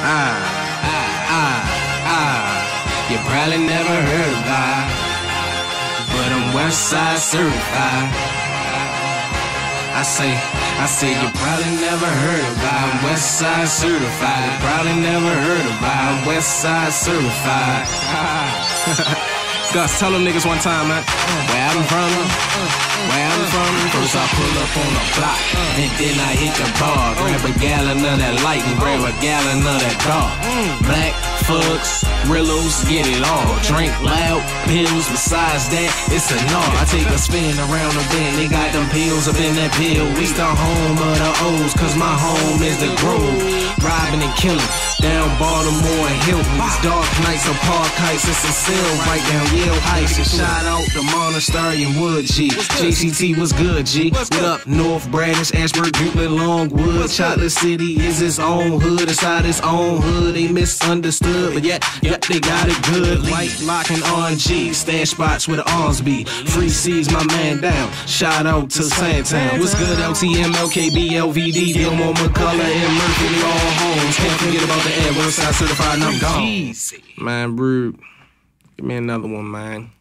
You probably never heard about, but I'm Westside certified. I say you probably never heard about, I'm Westside certified. Probably never heard about, I'm Westside certified. Gus, tell them niggas one time, man. Where I'm from, first I pull up on the block, and then I hit the bar. Grab a gallon of that light and grab a gallon of that dark. Black, fucks, Rillos, get it all. Drink loud, pills, besides that, it's a gnaw. I take a spin around the bend, they got them pills up in that pill. We the home of the O's, cause my home is the Grove. Robbing and killing, down Baltimore and Hilton. It's dark nights of park heights, it's a cell right down Yale Heights. And shout out the Monastery and Wood, G. JCT was good, G. What up, North Bradish, Ashburn, Euclid, Longwood. Chocolate City is its own hood, inside its own hood. They misunderstood, but yet they got it good. White Lock and RNG, stash spots where the R's be. Free C's, my man down. Shout out to Sandtown. What's good, LTM, LKB, LVD, Gilmore, McCullough, and Murphy, they all homes. Can't forget about the air, Westside certified, and I'm gone. Man, Brood, give me another one, man.